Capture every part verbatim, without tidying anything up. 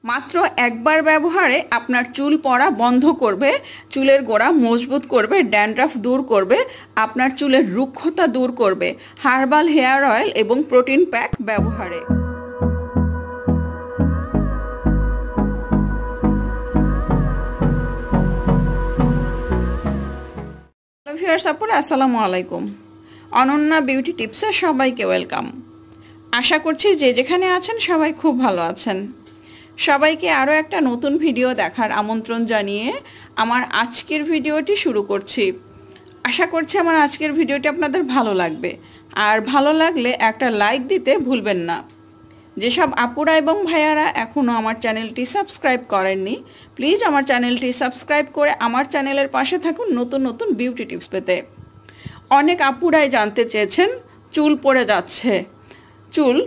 মাত্র একবার ব্যবহারে আপনার চুল পড়া বন্ধ করবে, চুলের গোড়া মজবুত করবে, ড্যান্ড্রাফ দূর করবে, আপনার চুলের রুক্ষতা দূর করবে হার্বাল হেয়ার অয়েল এবং প্রোটিন প্যাক ব্যবহারে। ভিউয়ার্স আপুরা আসসালামু আলাইকুম। অনন্যা বিউটি টিপসে সবাইকে ওয়েলকাম। আশা করছি যে যেখানে আছেন সবাই খুব ভালো আছেন। সবাইকে আরও একটা নতুন ভিডিও দেখার আমন্ত্রণ জানিয়ে আমার আজকের ভিডিওটি শুরু করছি। আশা করছি আমার আজকের ভিডিওটি আপনাদের ভালো লাগবে, আর ভালো লাগলে একটা লাইক দিতে ভুলবেন না। যেসব আপুরা এবং ভাইয়ারা এখনও আমার চ্যানেলটি সাবস্ক্রাইব করেননি, প্লিজ আমার চ্যানেলটি সাবস্ক্রাইব করে আমার চ্যানেলের পাশে থাকুন নতুন নতুন বিউটি টিপস পেতে। অনেক আপুরাই জানতে চেয়েছেন চুল পড়ে যাচ্ছে, চুল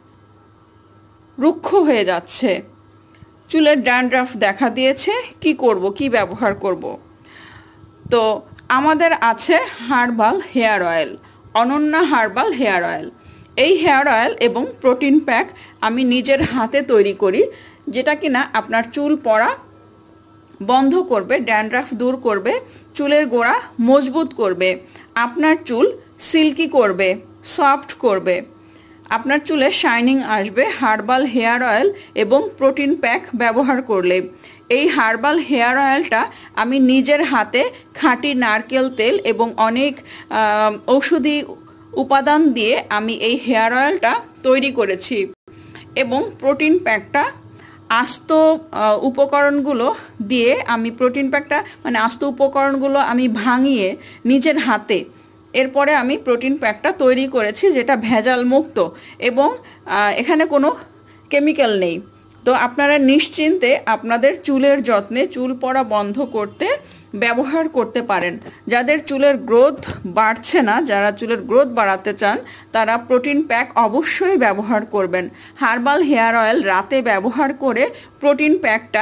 রুক্ষ হয়ে যাচ্ছে, চুলের ড্যান্ড্রাফ দেখা দিয়েছে, কি করব, কি ব্যবহার করব। তো আমাদের আছে herbal hair oil, Ananya herbal hair oil. এই হেয়ার অয়েল এবং প্রোটিন প্যাক আমি নিজের হাতে তৈরি করি, যেটা কিনা আপনার চুল পড়া বন্ধ করবে, ড্যান্ড্রাফ দূর করবে, চুলের গোড়া মজবুত করবে, আপনার চুল সিল্কি করবে, সফট করবে, আপনার চুলে শাইনিং আসবে হার্বাল হেয়ার অয়েল এবং প্রোটিন প্যাক ব্যবহার করলে। এই হার্বাল হেয়ার অয়েলটা আমি নিজের হাতে খাঁটি নারকেল তেল এবং অনেক ঔষধি উপাদান দিয়ে আমি এই হেয়ার অয়েলটা তৈরি করেছি, এবং প্রোটিন প্যাকটা আস্ত উপকরণগুলো দিয়ে আমি প্রোটিন প্যাকটা মানে আস্ত উপকরণগুলো আমি ভাঙিয়ে নিজের হাতে এরপরে আমি প্রোটিন প্যাকটা তৈরি করেছি, যেটা ভেজাল মুক্ত এবং এখানে কোনো কেমিক্যাল নেই। তো আপনারা নিশ্চিন্তে আপনাদের চুলের যত্নে চুল পড়া বন্ধ করতে ব্যবহার করতে পারেন। যাদের চুলের গ্রোথ বাড়ছে না, যারা চুলের গ্রোথ বাড়াতে চান, তারা প্রোটিন প্যাক অবশ্যই ব্যবহার করবেন। হার্বাল হেয়ার অয়েল রাতে ব্যবহার করে প্রোটিন প্যাকটা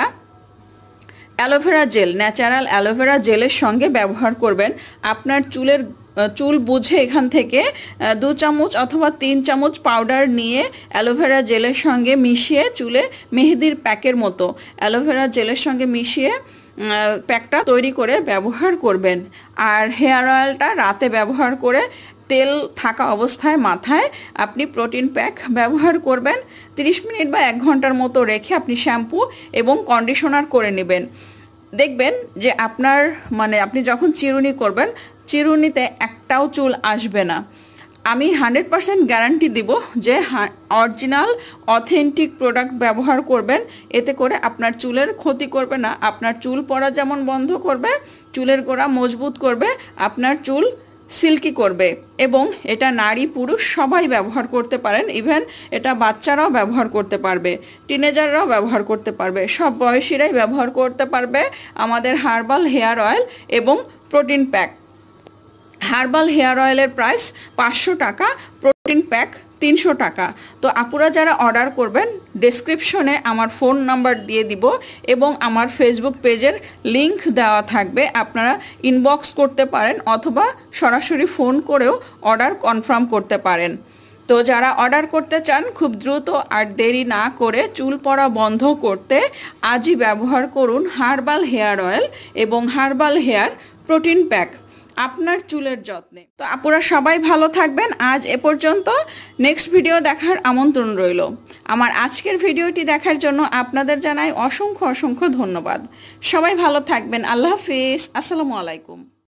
অ্যালোভেরা জেল, ন্যাচারাল অ্যালোভেরা জেলের সঙ্গে ব্যবহার করবেন। আপনার চুলের চুল বুঝে এখান থেকে দু চামচ অথবা তিন চামচ পাউডার নিয়ে অ্যালোভেরা জেলের সঙ্গে মিশিয়ে চুলে মেহেদির প্যাকের মতো অ্যালোভেরা জেলের সঙ্গে মিশিয়ে প্যাকটা তৈরি করে ব্যবহার করবেন। আর হেয়ার অয়েলটা রাতে ব্যবহার করে তেল থাকা অবস্থায় মাথায় আপনি প্রোটিন প্যাক ব্যবহার করবেন। তিরিশ মিনিট বা এক ঘন্টার মতো রেখে আপনি শ্যাম্পু এবং কন্ডিশনার করে নেবেন। দেখবেন যে আপনার মানে আপনি যখন চিরুনি করবেন, চিরুনিতে একটাও চুল আসবে না। আমি হান্ড্রেড পারসেন্ট গ্যারান্টি দিব যে অরিজিনাল অথেন্টিক প্রোডাক্ট ব্যবহার করবেন, এতে করে আপনার চুলের ক্ষতি করবে না। আপনার চুল পড়া যেমন বন্ধ করবে, চুলের গোড়া মজবুত করবে, আপনার চুল সিল্কি করবে, এবং এটা নারী পুরুষ সবাই ব্যবহার করতে পারেন। ইভেন এটা বাচ্চারাও ব্যবহার করতে পারবে, টিনেজাররাও ব্যবহার করতে পারবে, সব বয়সীরাই ব্যবহার করতে পারবে আমাদের হার্বাল হেয়ার অয়েল এবং প্রোটিন প্যাক। হার্বাল হেয়ার অয়েলের প্রাইস পাঁচশো টাকা, প্রোটিন প্যাক তিনশো টাকা। তো আপুরা যারা অর্ডার করবেন, ডেসক্রিপশনে আমার ফোন নাম্বার দিয়ে দিব এবং আমার ফেসবুক পেজের লিংক দেওয়া থাকবে। আপনারা ইনবক্স করতে পারেন অথবা সরাসরি ফোন করেও অর্ডার কনফার্ম করতে পারেন। তো যারা অর্ডার করতে চান, খুব দ্রুত আর দেরি না করে চুল পড়া বন্ধ করতে আজই ব্যবহার করুন হার্বাল হেয়ার অয়েল এবং হার্বাল হেয়ার প্রোটিন প্যাক আপনার চুলের যত্নে। তো আপুরা সবাই ভালো থাকবেন। আজ এ পর্যন্ত, নেক্সট ভিডিও দেখার আমন্ত্রণ রইল। আমার আজকের ভিডিওটি দেখার জন্য আপনাদের জানাই অসংখ্য অসংখ্য ধন্যবাদ। সবাই ভালো থাকবেন। আল্লাহ হাফিজ। আসসালামু আলাইকুম।